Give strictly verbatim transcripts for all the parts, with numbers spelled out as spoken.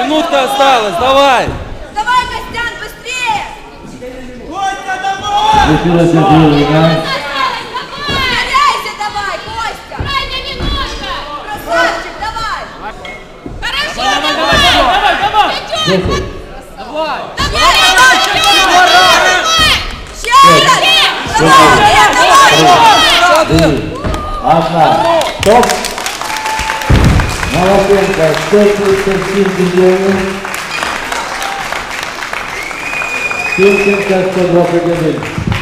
минутка осталась, давай! Давай, Костян, быстрее! Костя, давай! Ускоряйся давай, Костя! Крайняя минутка! Красавчик, давай! Хорошо, Давай, давай! давай, давай! Идем! Давай! Давай, давай! Еще раз! Давай, давай! Одна. Стоп. Молоденько. сто тридцать семь миллионов. Тимченко сто двадцать один.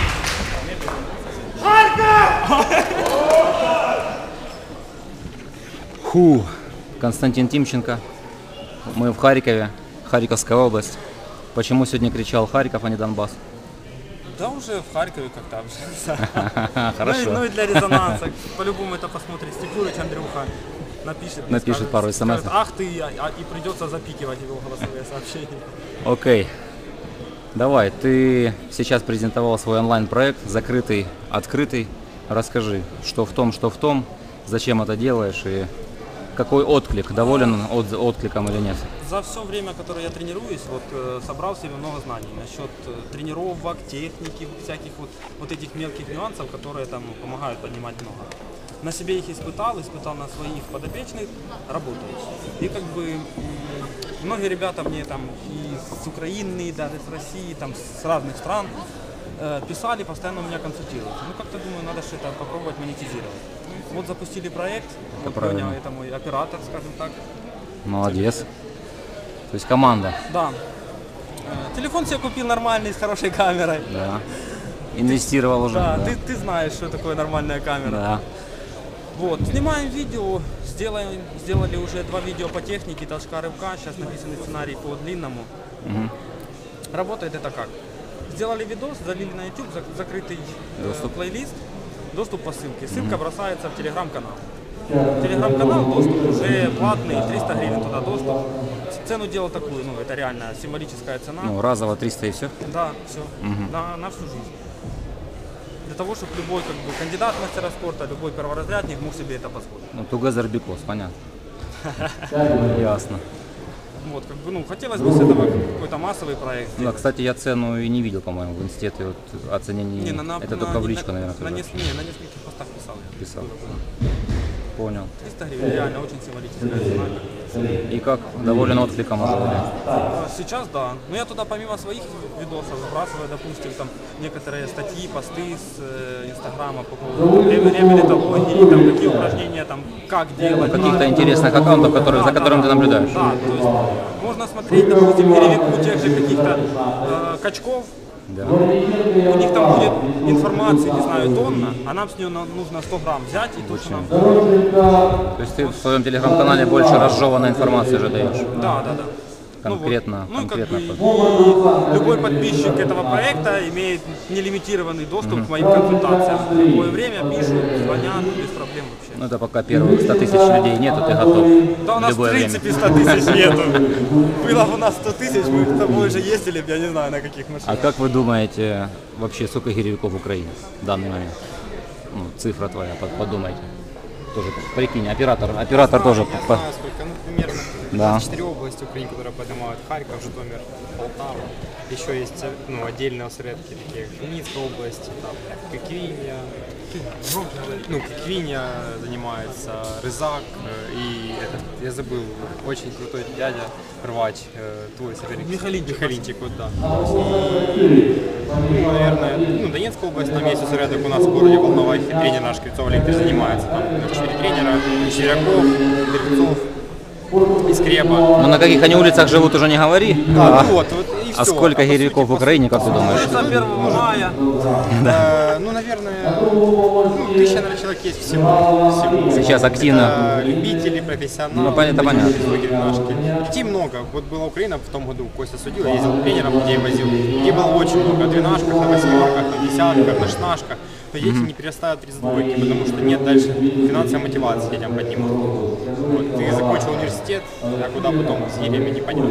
Фу, Константин Тимченко. Мы в Харькове, Харьковская область. Почему сегодня кричал Харьков, а не Донбасс? Да уже в Харькове как-то общался. Хорошо. Ну, и, ну и для резонанса. По-любому это посмотрит Степурович, Андрюха. Напишет, Напишет скажет, пару смс. скажет, ах ты, а, а, и придется запикивать его голосовые сообщения. Окей. Давай, ты сейчас презентовал свой онлайн-проект, закрытый, открытый. Расскажи, что в том, что в том, зачем это делаешь и какой отклик, доволен от, откликом или нет? За все время, которое я тренируюсь, вот э, собрал в себе много знаний насчет э, тренировок, техники, всяких вот, вот этих мелких нюансов, которые там помогают поднимать много. На себе их испытал, испытал на своих подопечных, работаю. И как бы м, многие ребята мне там и с Украины, даже с России, там с разных стран э, писали, постоянно у меня консультируют. Ну как-то думаю, надо что-то попробовать монетизировать. Вот запустили проект, Это вот Леня, это мой оператор, скажем так. Молодец. То есть команда. Да. Э, Телефон себе купил нормальный, с хорошей камерой. Да. Инвестировал уже. Да, Да. Ты, ты знаешь, что такое нормальная камера. Да. Вот, снимаем видео, сделаем, сделали уже два видео по технике, толчка рывка, сейчас написанный сценарий по длинному. Мгм. Работает это как? Сделали видос, залили на YouTube, зак- закрытый э, Доступ. плейлист, доступ по ссылке. Ссылка бросается в телеграм-канал. Телеграм-канал, доступ уже платный, триста гривен туда доступ. Цену делал такую, ну это реально символическая цена. Ну, разово триста и все. Да, все, на, на всю жизнь. Для того, чтобы любой как бы, кандидат в мастера спорта, любой перворазрядник мог себе это позволить. Ну, together because, понятно. Ясно. Вот, как бы, ну, хотелось бы с этого какой-то массовый проект Да, сделать. кстати, я цену и не видел, по-моему, в институте вот, оценения. Не, на, на, Это на, только в личку, на, наверное, на, тоже неск- не, на нескольких постах писал я. писал. Понял. триста гривен, реально очень символическая цена. И как доволен откликом уже? А, Сейчас да. Но я туда помимо своих видосов сбрасываю, допустим, там некоторые статьи, посты с э, Инстаграма по поводу ре- реабилитологии, там, какие упражнения, там, как делать. Каких-то интересных аккаунтов, которые, за которыми ты наблюдаешь. Да, то есть можно смотреть, допустим, перевику тех же каких-то э, качков. Да. У них там будет информации, не знаю, тонна, а нам с нее на- нужно сто грамм взять и то, что нам... То есть ты в своем телеграм-канале больше разжеванной информации же даешь? Да, да, да. Конкретно, Ну, вот, ну, и конкретно. как бы, и любой подписчик этого проекта имеет нелимитированный доступ к моим консультациям. В любое время пишут, звонят, без проблем вообще. Ну это пока первых ста тысяч людей нету, ты готов. Да у нас в любое в время. принципе ста тысяч нету. Было бы у нас сто тысяч, мы с тобой уже ездили, я не знаю на каких машинах. А как вы думаете, вообще сколько гиревиков в Украине в данный момент? Ну, цифра твоя, под- подумайте. Тоже прикинь, оператор, оператор тоже. Я по- знаю сколько, ну примерно Да. четыре области Украины, которые поднимают: Харьков, Житомир, Полтава. Еще есть ну, отдельные осредки, такие как Хмельницкая область, там, Киквиня, ну, Киквиня занимается, Рызак э, и этот, я забыл, очень крутой дядя, рвач, э, твой соперник. Михалинчик. Михалинчик, вот да. И, ну, наверное, ну, Донецкая область, там есть осредок у нас в городе Волновахе, тренер наш Кривцов Олег занимается, там четыре тренера, Щеряков, Кривцов, Искреба. Ну на каких они улицах живут, уже не говори. Да, А, ну вот, вот и а всё. сколько по гиревиков сути, в Украине, как ты думаешь? За первого мая. Э, ну, наверное, ну, тысяча, наверное, человек есть всего. всего. Сейчас активно. Это любители, профессионалы. Ну, это понятно. Детей много. Вот была Украина в том году, Костя судил, я ездил тренером, детей возил. Детей было очень много. На двенашках, на восьмерках, на десятках, на шнашках. Но дети не перестают тридцать двойки, потому что нет дальше финансовой мотивации детям поднимать. Вот, ты закончил университет, а куда потом с гирями непонятно.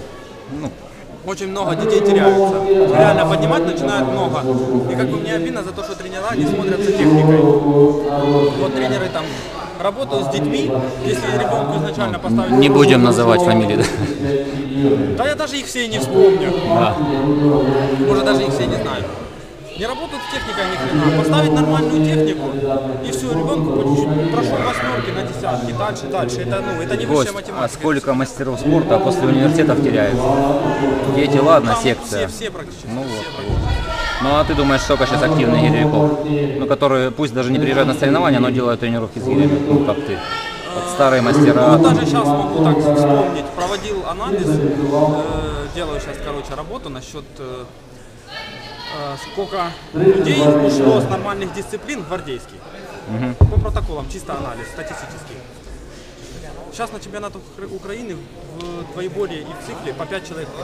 Очень много детей теряются. Реально поднимать начинают много. И как бы мне обидно за то, что тренера не смотрят за техникой. Вот тренеры там работаю с детьми, если ребенку изначально поставить... Не будем называть фамилии, да? Да я даже их все и не вспомню. Да. Может, даже их все не знаю. Не работают с техникой ни хрена. Поставить нормальную технику, и все, ребенку по чуть-чуть прошел восьмерки на десятки, дальше, дальше. Это, ну, это не высшая Гость, математика. а сколько мастеров спорта после университетов теряется? Дети, ладно, Там секция. Все, все практически. Ну вот. все практически. Ну а ты думаешь, сколько сейчас активных гиревиков? Ну, которые пусть даже не приезжают на соревнования, но делают тренировки с гирями, ну, как ты. Вот старые мастера. Вот даже сейчас могу так вспомнить. Проводил анализ, э, делаю сейчас, короче, работу насчет э, э, сколько людей ушло с нормальных дисциплин в гвардейский. Угу. По протоколам, чисто анализ, статистический. Сейчас на чемпионатах Украины в двоеборье и в цикле по пять человек.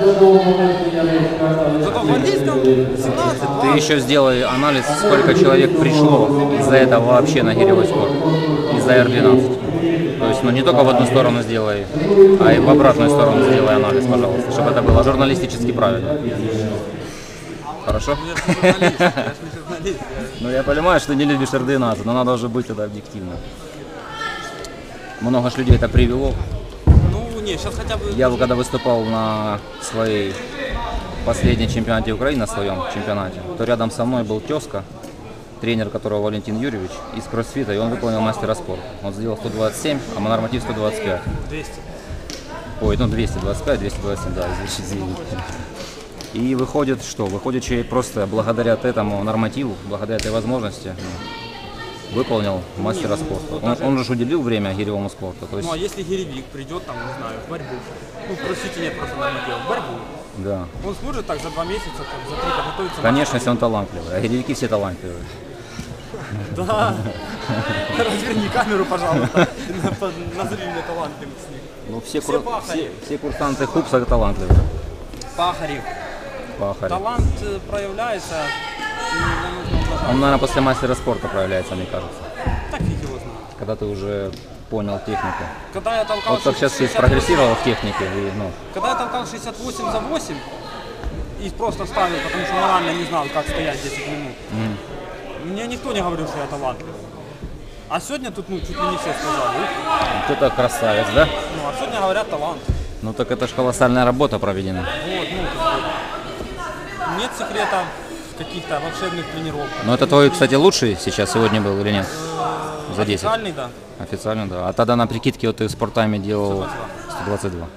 Зато в гвардейском семнадцать Ты двадцать. еще сделай анализ, сколько человек пришло из-за этого вообще на гиревой спорт, из-за эр двенадцать. То есть, ну не только в одну сторону сделай, а и в обратную сторону сделай анализ, пожалуйста, чтобы это было журналистически правильно. Хорошо? Я же не журналист, я же не журналист. Ну я понимаю, что ты не любишь эр двенадцать, но надо уже быть тогда объективным. Много ж людей это привело. Ну не, сейчас хотя бы... Я когда выступал на своей последней чемпионате Украины, на своем чемпионате, то рядом со мной был тезка, тренер которого Валентин Юрьевич из кроссфита, и он выполнил мастера спорта. Он сделал сто двадцать семь, а норматив сто двадцать пять. двести. Ой, ну двести двадцать пять, двести двадцать семь, да, извините. И выходит что? Выходит, человек просто благодаря этому нормативу, благодаря этой возможности ну, выполнил мастера спорта. Он, он же уделил время гиревому спорту. То есть... Ну а если гиревик придет там, не знаю, в борьбу, ну простите, нет просто норматива, в борьбу, Да. он сможет так за два месяца, так, за три подготовиться? Конечно, если он талантливый, а гиревики все талантливые. Да. Разверни камеру, пожалуйста. Назови мне талантливых с них. Ну, все, Все кур... пахари. все, все курсанты ХУПСа талантливые. Пахарев. Пахари. Талант э, проявляется. м, нужно уважать. Он, наверное, после мастера спорта проявляется, мне кажется. Так фиг его знает. Когда ты уже понял технику. Когда я толкал Вот как сейчас все шестьдесят восемь спрогрессировал в технике. И, ну, Когда я толкал шестьдесят восемь за восемь и просто ставил, потому что морально не знал, как стоять десять минут, мне никто не говорил, что я талантливый. А сегодня тут ну, чуть ли не все сказали. Ух, кто-то красавец, да? ну, а сегодня говорят талант. Ну так это же колоссальная работа проведена. Вот, ну, как бы, нет секрета в каких-то волшебных тренировках. Но это твой, кстати, лучший сейчас сегодня был или нет? За десять? Официальный, да. Официально, да. А тогда на прикидке вот ты в спорттайме делал сто двадцать два.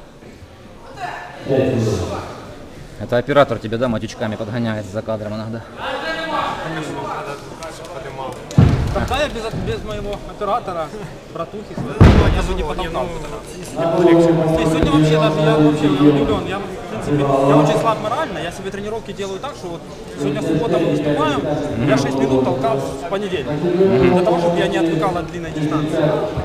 Это оператор тебе, да, матючками подгоняет за кадром иногда. Тогда я без, без моего оператора, братухи, я бы не потолкал. То есть сегодня вообще даже я вообще удивлен. Я, в принципе, я очень слаб морально, я себе тренировки делаю так, что вот сегодня суббота мы выступаем, я шесть минут толкал в понедельник. Для того, чтобы я не отвыкал от длинной дистанции.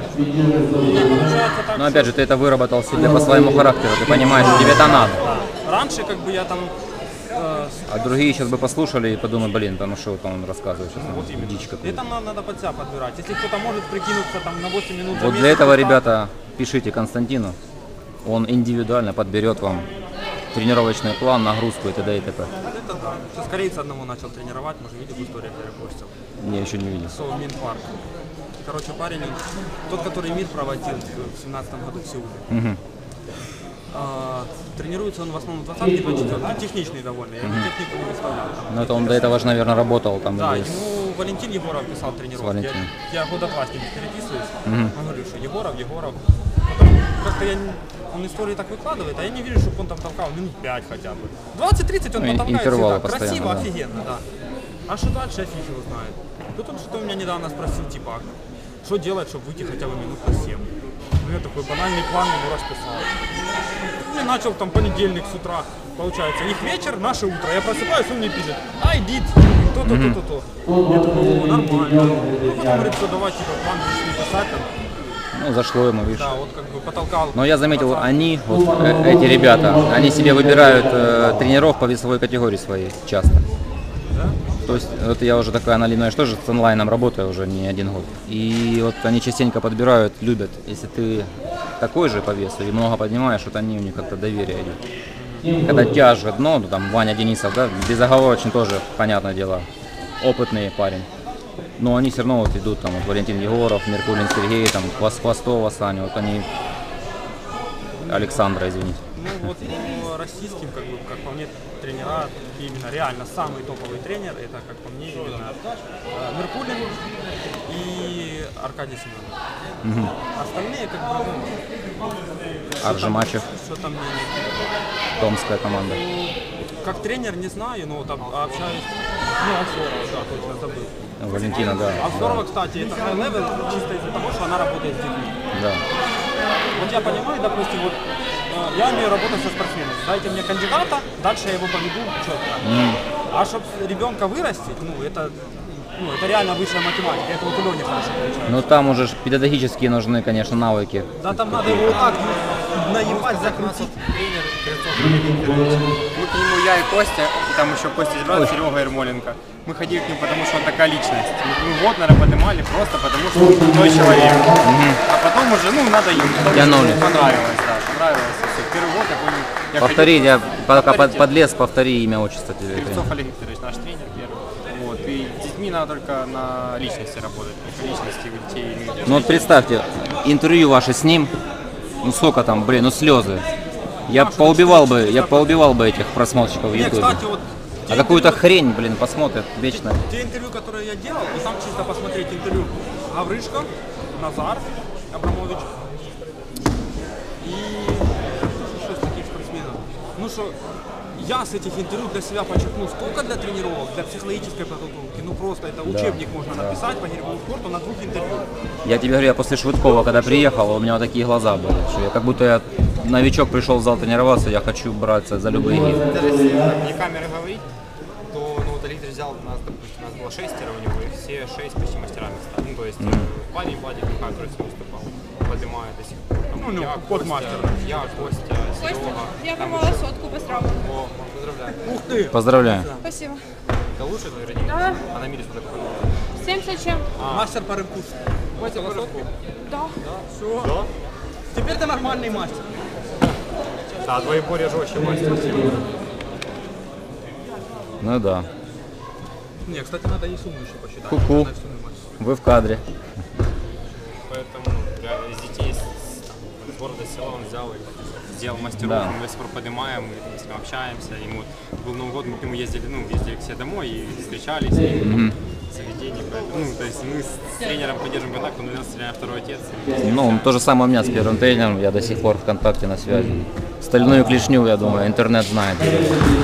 И получается так, Но опять же, ты это выработал себе по своему характеру, ты понимаешь, что тебе это надо. что раньше как бы я там э, А другие сейчас бы послушали и подумали, блин, да ну что вот он рассказывает сейчас, вот именно. дичь какую-то. Это надо, надо под себя подбирать. Если кто-то может прикинуться там на восемь минут за Вот месяц, для этого, то- ребята, пишите Константину, он индивидуально подберет вам тренировочный план, нагрузку и т.д. и т.п. Это да. Сейчас корейца одного начал тренировать, может видел историю, как я постил. Я еще не видел. Со Минпарк. Короче, парень, тот, который МИД проводил в семнадцатом году в Сеуле. Мгм. А, тренируется он в основном в двадцатке, двадцать четвёрке. Техничный довольно, я ему технику не выставлял. Там. Ну это он до этого же, наверное, работал там. Да, или с- ему Валентин Егоров писал тренировки. Валентином. Я, я года два с ним переписываюсь. Мгм. Он говорит, что Егоров, Егоров. Потом как-то я, не- он истории так выкладывает, а я не вижу, чтобы он там толкал минут пять хотя бы. двадцать-тридцать он Ну, и потолкает интервалы всегда. постоянно, Красиво, да. офигенно, да. А что дальше, я фиг его знает. Тут он что-то у меня недавно спросил, типа, а что делать, чтобы выйти хотя бы минут на семь. Ну, я такой банальный план ему расписал. Ну, и начал там понедельник с утра, получается, их вечер, наше утро. Я просыпаюсь, он мне пишет, I did, то-то, то-то, то. Я такой, о, нормально. Ну, потом говорит, что давай, типа, план будешь не писать, там. Ну, зашло ему, видишь. Да, вот как бы потолкал. Но я заметил, процент. они, вот э, эти ребята, они себе выбирают э, тренеров по весовой категории своей часто. Да? То есть, вот я уже такая аналитная, что же с онлайном работаю уже не один год. И вот они частенько подбирают, любят. Если ты такой же по весу и много поднимаешь, вот они у них как-то доверие идет. Когда тяжет дно, ну там Ваня Денисов, да, безоговорочно тоже, понятное дело, опытный парень. Но они все равно вот идут, там, вот Валентин Егоров, Меркулин Сергей, там, Хвос- Хвостова Саня, вот они, Александра, извините. Ну вот по российским, как бы, как по мне, тренера, именно реально самый топовый тренер, это, как по мне, именно э, Меркулин и Аркадий Семенов. Мгм. Остальные, как бы, ну, Аржимачев, что там мне томская команда. как тренер не знаю, но вот об- общаюсь. Ну, Овсорова, да, точно забыл. Валентина, да. Овсорова, Да, кстати, это high level чисто из-за того, что она работает с детьми. да. Вот я понимаю, допустим, вот э, я умею работать со спортсменами. Дайте мне кандидата, дальше я его поведу четко. А чтобы ребенка вырастить, ну это, ну, это реально высшая математика. Это вот у Лёни хорошо получается. Ну там уже ж педагогические нужны, конечно, навыки. Да там надо его вот так наебать, закрутить. Тренер Кривцов Олег Викторович. Мы к нему, я и Костя, и там еще Костя брат, Серега Ермоленко. Мы ходили к нему, потому что он такая личность. Мы год, наверное, поднимали просто потому, что он крутой человек. А потом уже, ну, надо им. Тянули. Понравилось, да, понравилось. Все. Первый год я помню. Я Повтори, ходил- я пока под, Повторите. подлез, повтори имя, отчество тебе. Кривцов Олег Викторович, наш тренер первый. Вот. И с детьми надо только на личности работать. Только личности у детей. Ну вот представьте, интервью ваше с ним, ну сколько там, блин, ну слезы. Я поубивал бы, я поубивал бы этих просмотрщиков в Не, Ютубе. кстати, вот А те какую-то интервью- хрень, блин, посмотрят вечно. Те интервью, которые я делал, и там чисто посмотреть интервью Гавришко, Назар Абрамович и что из таких спортсменов. Ну что, я с этих интервью для себя подчеркнул столько для тренировок, для психологической подготовки. Ну просто это учебник можно написать по гиревому спорту на двух интервью. Я тебе говорю, я после Швыдкова, когда приехал, у меня вот такие глаза были, что я как будто я новичок пришел в зал тренироваться, я хочу браться за любые гиры. Даже если как не камеры говорить, то ну, вот Алексей взял нас, допустим, у нас было шестеро у него, и все шесть почти мастерами стали. Ну, то есть mm-hmm. парень Владик Михайлович выступал, поднимает до сих пор. Там, Ну, я, ну, подмастер. Костя, я, Костя, Костя, Серега. я там поймала еще- сотку, поздравляю. О, поздравляю. Ух ты! Поздравляю. Спасибо. Это лучше твой родитель? Да. А на мире сколько поднял? семьдесят чем? Мастер по рыбку. Костя высотку? Да. Все. Да? Теперь ты нормальный мастер. Да, твои Боря жестче мастер. Ну да. Не, кстати, надо и сумму еще посчитать. Ку-ку. Надо сумму мастер. Вы в кадре. Поэтому ну, реально из детей с, там, из города села он взял и сделал мастеров, Да. мы до сих пор поднимаем, мы с ним общаемся. Ему был Новый год, мы к нему ездили, ну, ездили к себе домой и встречались, и Мгм. заведение, поэтому, ну, то есть мы с тренером поддерживаем контакт, он у нас реально второй отец. Ну, то же самое у меня с первым тренером, я до сих пор в контакте на связи. Стальную клешню, я думаю, интернет знает. Вот.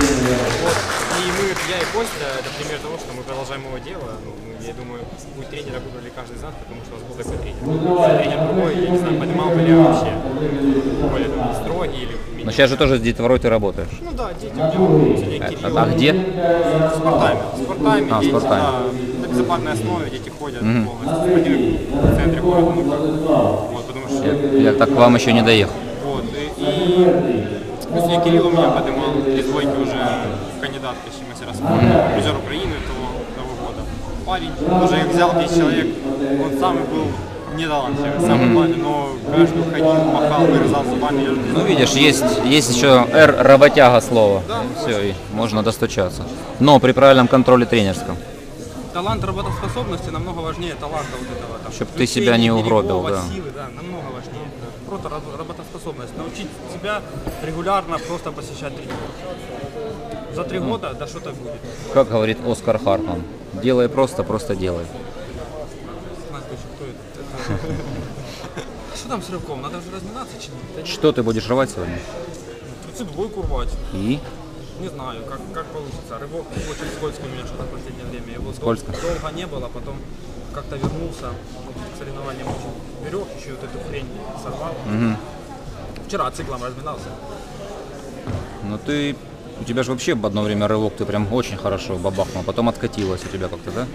И мы, я и Костя, это пример того, что мы продолжаем его дело. Ну, мы, я думаю, путь тренера выбрали каждый из нас, потому что у нас был такой тренер. Если тренер другой, я не знаю, поднимал бы ли я вообще более там, строгий или менее. Но сейчас же тоже с детворой ты работаешь. Ну да, дети у него сегодня А, Кирилл. а где? В спортайме. В спортайме А, в дети, спортайме. да, на безоплатной основе дети ходят полностью. Один в центре ходят, ну как. Вот, потому что Я, я так к вам еще не доехал. вот, и, и плюс я Кирилл у меня поднимал из двойки уже кандидат почти мастера спорта, призер Украины того, того года. Парень уже взял десять человек, он самый был недалантливый, самый главный, но каждый ходил, махал, вырезал зубами. Я же не Ну знаю. видишь, есть, есть еще R работяга слово. Все, и можно достучаться. Но при правильном контроле тренерском. Талант работоспособности намного важнее таланта вот этого. Там, Чтоб ты себя не включения угробил, берегов, да. силы, да, намного важнее. Просто раб- работоспособность. Научить себя регулярно просто посещать тренировки. За три года да что-то будет. Как говорит Оскар Хартман, делай просто, просто делай. Знаешь, кто это? Это- Что там с рывком? Надо же разминаться чинить. Что ты будешь рвать сегодня? тридцать двойку рвать. И? Не знаю, как, как получится. Рывок очень скользкий у меня что-то в последнее время. Его дол- Скользко? долго не было, потом как-то вернулся. Вот к соревнованиям очень берег, еще вот эту хрень сорвал. Мгм. Вчера циклом разминался. Ну ты, у тебя же вообще в одно время рывок, ты прям очень хорошо бабахнул, потом откатилось у тебя как-то, да?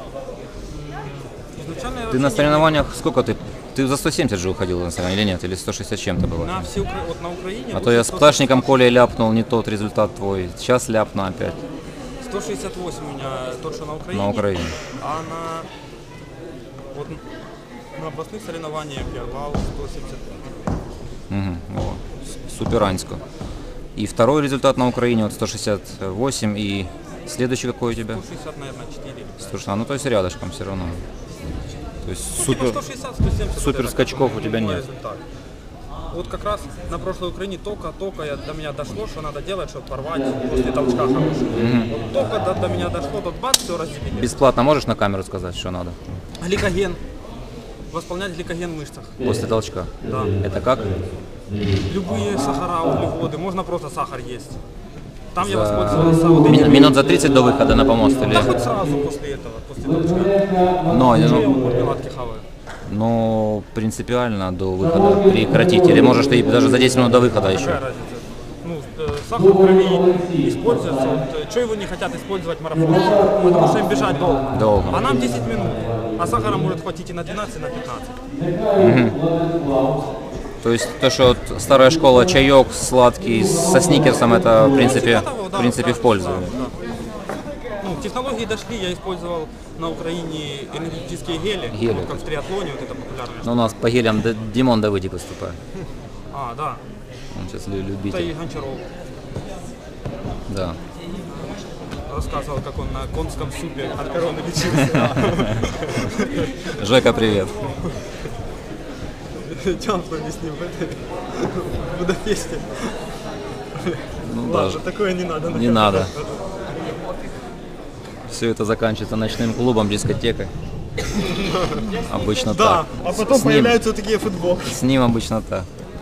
Изначально я Ты на вообще не- соревнованиях сколько ты? Ты за сто семьдесят же уходил на соревнования или нет? Или сто шестьдесят чем-то было? На все Укра- вот на Украине. А то я с сто- пташником Колей ляпнул не тот результат твой, сейчас ляпну опять. сто шестьдесят восемь у меня тот, что на Украине. На Украине. А на вот на областных соревнованиях я рвал сто семьдесят пять. Угу, о, с- супераньско. И второй результат на Украине вот сто шестьдесят восемь и Следующий какой у тебя? сто шестьдесят, наверное, четыре. Слушай, а ну то есть рядышком все равно. То есть Ну, супер. типа сто шестьдесят сто семьдесят. супер вот это, скачков как бы, у тебя мой нет. результат. Вот как раз на прошлой Украине только-только я- до меня дошло, что надо делать, чтобы порвать после толчка хороший. Вот только до, до меня дошло, тут бац, все разделили. Бесплатно можешь на камеру сказать, что надо? Гликоген. Восполнять гликоген в мышцах. После толчка. Да. Это как? Любые сахара, углеводы, можно просто сахар есть. Там я За воспользовался вот ми- этими. Минут за тридцать до выхода на помост или? Да хоть сразу после этого, после толчка. Но, Я ну, мармеладки хаваю. но принципиально до выхода прекратить. Или можешь ты даже за десять минут до выхода еще? Какая разница? Ну, э, сахар в крови используется. Вот, что его не хотят использовать марафонцы? Потому что им бежать долго. Долго. А нам десять минут. А сахара может хватить и на двенадцать, и на пятнадцать. То есть то, что вот старая школа, чаек сладкий со сникерсом, это в принципе, Типа того, да, в принципе да, в пользу. да, да. Ну, технологии дошли, я использовал на Украине энергетические гели, Гели. вот как в триатлоне, вот это популярное. Но у нас по гелям Д- Димон Давыдик выступает. А, да. Он сейчас лю- Это и любитель. Гончаров Да. рассказывал, как он на конском супе от короны лечился. Жека, привет. Чампали с ним в этой в Будапеште. Ну, Ладно, даже такое не надо. не надо. Все это заканчивается ночным клубом, дискотекой. Обычно Да, так. а потом С ним- появляются вот такие футболки. С ним обычно так.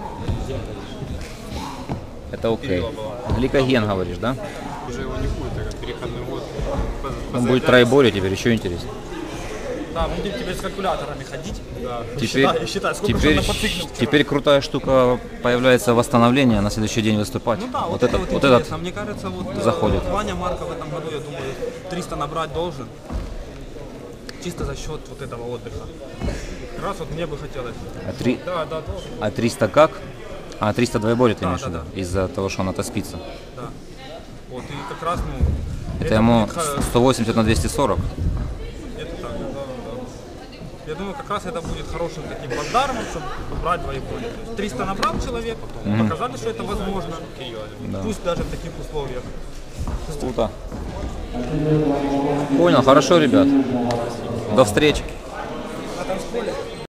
Это окей. Гликоген, говоришь, да? Уже его не будет, так как переходной год. Он будет тройборе, теперь еще интереснее. Да, будем теперь с калькуляторами ходить. Да. Теперь, Считай, считай, сколько теперь, же он напоциклил вчера. теперь крутая штука, появляется восстановление, на следующий день выступать. Ну да, вот, вот это этот, вот, вот интересно. этот Мне кажется, вот э, заходит. Ваня Марко в этом году, я думаю, триста набрать должен. Чисто за счет вот этого отдыха. Как раз вот мне бы хотелось. А, три, Да, да, должен. а триста как? А триста двоеборье ты Да, имеешь да, в виду? да. Из-за того, что он отоспится. Да. Вот, и как раз, ну... Это ему будет х- сто восемьдесят на двести сорок. Это так, да, да. Я думаю, как раз это будет хорошим таким плацдармом, чтобы брать двоеборье. То есть триста набрал человек, показали, что это возможно. Пусть даже в таких условиях. Круто. Понял, хорошо, ребят. До встречи.